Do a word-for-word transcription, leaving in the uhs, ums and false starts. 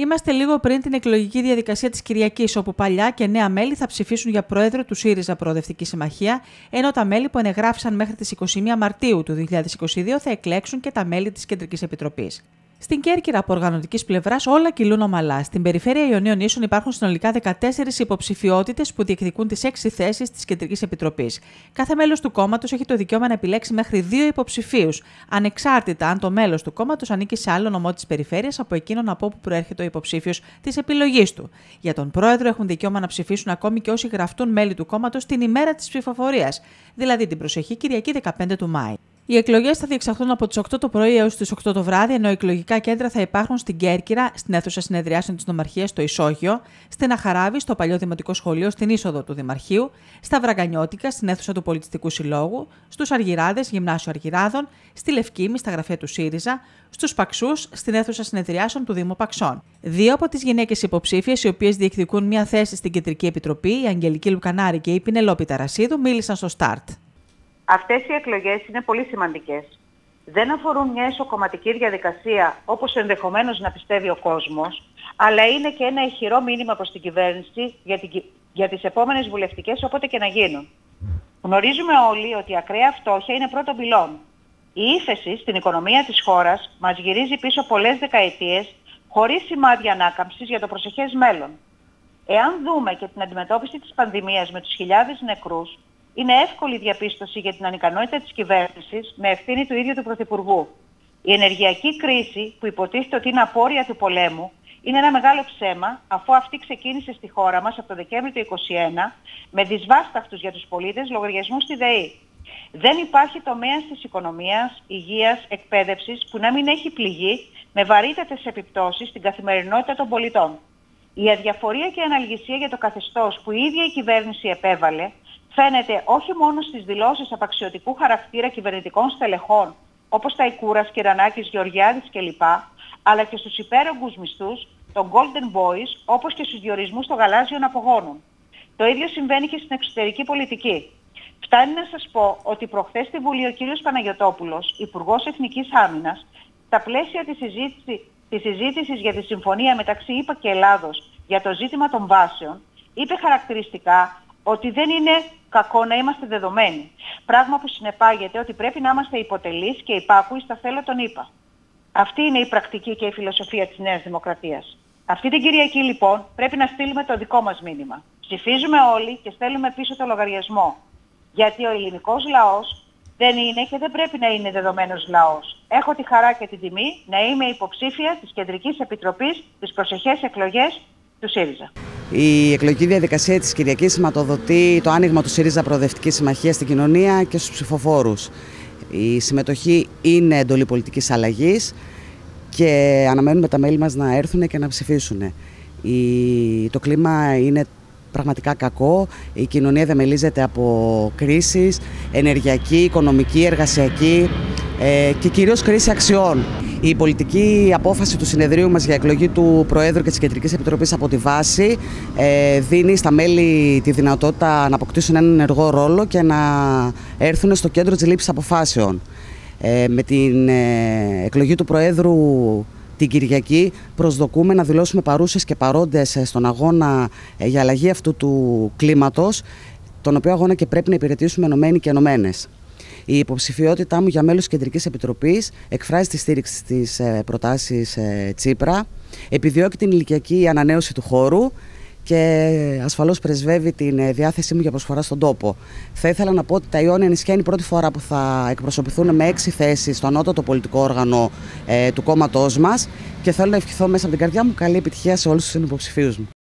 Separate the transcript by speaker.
Speaker 1: Είμαστε λίγο πριν την εκλογική διαδικασία της Κυριακής, όπου παλιά και νέα μέλη θα ψηφίσουν για πρόεδρο του ΣΥΡΙΖΑ Προοδευτική Συμμαχία, ενώ τα μέλη που ενεγράφησαν μέχρι τις είκοσι μία Μαρτίου του δύο χιλιάδες είκοσι δύο θα εκλέξουν και τα μέλη της Κεντρικής Επιτροπής. Στην Κέρκυρα, από οργανωτικής πλευράς, όλα κυλούν ομαλά. Στην περιφέρεια Ιωνίων Νήσων υπάρχουν συνολικά δεκατέσσερις υποψηφιότητες που διεκδικούν τις έξι θέσεις της Κεντρικής Επιτροπής. Κάθε μέλος του κόμματος έχει το δικαίωμα να επιλέξει μέχρι δύο υποψηφίους, ανεξάρτητα αν το μέλος του κόμματος ανήκει σε άλλο νομό της περιφέρειας από εκείνον από όπου προέρχεται ο υποψήφιος της επιλογής του. Για τον πρόεδρο έχουν δικαίωμα να ψηφίσουν ακόμη και όσοι γραφτούν μέλη του κόμματος την ημέρα της ψηφοφορίας, δηλαδή την προσεχή Κυριακή δεκαπέντε του Μάη. Οι εκλογές θα διεξαχθούν από τις οκτώ το πρωί έως τις οκτώ το βράδυ, ενώ εκλογικά κέντρα θα υπάρχουν στην Κέρκυρα, στην αίθουσα συνεδριάσεων της Νομαρχίας στο Ισόγειο, στην Αχαράβη, στο παλιό Δημοτικό Σχολείο, στην είσοδο του Δημαρχείου, στα Βραγκανιώτικα, στην αίθουσα του Πολιτιστικού Συλλόγου, στους Αργυράδες, Γυμνάσιο Αργυράδων, στη Λευκήμη, στα γραφεία του ΣΥΡΙΖΑ, στους Παξούς, στην αίθουσα συνεδριάσεων του Δήμου Παξών. Δύο από τις γυναίκες υποψήφιες, οι οποίες διεκδικούν μια θέση στην Κεντρική Επιτροπή, η Αγγελική Λουκανάρη και η Πινελόπη Ταρασίδου, μίλησαν στο Στάρτ.
Speaker 2: Αυτές οι εκλογές είναι πολύ σημαντικές. Δεν αφορούν μια ισοκομματική διαδικασία όπως ενδεχομένως να πιστεύει ο κόσμος, αλλά είναι και ένα ηχηρό μήνυμα προς την κυβέρνηση για, την, για τις επόμενες βουλευτικές όποτε και να γίνουν. Γνωρίζουμε όλοι ότι η ακραία φτώχεια είναι πρώτο πυλών. Η ύφεση στην οικονομία της χώρας μας γυρίζει πίσω πολλές δεκαετίες χωρίς σημάδια ανάκαμψης για το προσεχές μέλλον. Εάν δούμε και την αντιμετώπιση της πανδημίας με τους χιλιάδες νεκρούς, είναι εύκολη διαπίστωση για την ανικανότητα της κυβέρνησης με ευθύνη του ίδιου του Πρωθυπουργού. Η ενεργειακή κρίση, που υποτίθεται ότι είναι απόρρια του πολέμου, είναι ένα μεγάλο ψέμα, αφού αυτή ξεκίνησε στη χώρα μας από το Δεκέμβριο του είκοσι ένα με δυσβάσταχτους για τους πολίτες λογαριασμούς στη ΔΕΗ. Δεν υπάρχει τομέας της οικονομίας, υγείας, εκπαίδευσης που να μην έχει πληγεί με βαρύτατες επιπτώσεις στην καθημερινότητα των πολιτών. Η αδιαφορία και η αναλγησία για το καθεστώς που η ίδια η κυβέρνηση επέβαλε φαίνεται όχι μόνο στις δηλώσεις απαξιωτικού χαρακτήρα κυβερνητικών στελεχών, όπως τα Ικούρας, Κυρανάκης, Γεωργιάδης κλπ, αλλά και στους υπέρογκους μισθούς, των Golden Boys, όπως και στους διορισμούς των γαλάζιων απογόνων. Το ίδιο συμβαίνει και στην εξωτερική πολιτική. Φτάνει να σας πω ότι προχθές στη Βουλή ο κύριος Παναγιωτόπουλος, Υπουργός Εθνικής Άμυνας, στα πλαίσια της, συζήτηση, της συζήτησης για τη συμφωνία μεταξύ ΗΠΑ και Ελλάδος για το ζήτημα των βάσεων, είπε χαρακτηριστικά ότι δεν είναι κακό να είμαστε δεδομένοι. Πράγμα που συνεπάγεται ότι πρέπει να είμαστε υποτελείς και υπάκουοι στα θέλω των ΗΠΑ. Αυτή είναι η πρακτική και η φιλοσοφία της Νέας Δημοκρατίας. Αυτή την Κυριακή λοιπόν πρέπει να στείλουμε το δικό μας μήνυμα. Ψηφίζουμε όλοι και στέλνουμε πίσω το λογαριασμό. Γιατί ο ελληνικός λαός δεν είναι και δεν πρέπει να είναι δεδομένος λαός. Έχω τη χαρά και την τιμή να είμαι υποψήφια της Κεντρικής Επιτροπής στις προσεχές εκλογές του ΣΥΡΙΖΑ.
Speaker 3: Η εκλογική διαδικασία της Κυριακής σηματοδοτεί το άνοιγμα του ΣΥΡΙΖΑ Προοδευτική Συμμαχία στην κοινωνία και στους ψηφοφόρους. Η συμμετοχή είναι εντολή πολιτικής αλλαγής και αναμένουμε τα μέλη μας να έρθουν και να ψηφίσουν. Η... Το κλίμα είναι πραγματικά κακό, η κοινωνία δεμελίζεται από κρίσεις, ενεργειακή, οικονομική, εργασιακή ε, και κυρίως κρίση αξιών. Η πολιτική απόφαση του συνεδρίου μας για εκλογή του Προέδρου και της Κεντρικής Επιτροπής από τη βάση ε, δίνει στα μέλη τη δυνατότητα να αποκτήσουν έναν ενεργό ρόλο και να έρθουν στο κέντρο της λήψης αποφάσεων. Ε, με την ε, εκλογή του Προέδρου την Κυριακή προσδοκούμε να δηλώσουμε παρούσες και παρόντες στον αγώνα για αλλαγή αυτού του κλίματος, τον οποίο αγώνα και πρέπει να υπηρετήσουμε ενωμένοι και ενωμένες. Η υποψηφιότητά μου για μέλος της Κεντρικής Επιτροπής εκφράζει τη στήριξη στις προτάσεις Τσίπρα, επιδιώκει την ηλικιακή ανανέωση του χώρου και ασφαλώς πρεσβεύει την διάθεσή μου για προσφορά στον τόπο. Θα ήθελα να πω ότι τα Ιόνια Νησιά είναι η πρώτη φορά που θα εκπροσωπηθούν με έξι θέσεις στο ανώτατο πολιτικό όργανο ε, του κόμματός μας και θέλω να ευχηθώ μέσα από την καρδιά μου καλή επιτυχία σε όλους τους συνυποψηφίους μου.